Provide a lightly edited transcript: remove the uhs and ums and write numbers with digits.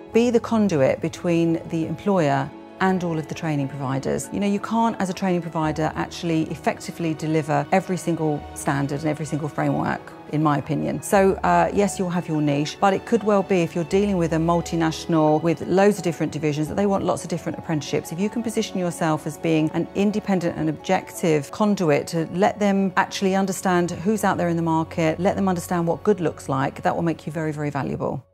be the conduit between the employer and all of the training providers. You know, you can't, as a training provider, actually effectively deliver every single standard and every single framework, in my opinion. So yes, you'll have your niche, but it could well be, if you're dealing with a multinational with loads of different divisions, that they want lots of different apprenticeships. If you can position yourself as being an independent and objective conduit to let them actually understand who's out there in the market, let them understand what good looks like, that will make you very, very valuable.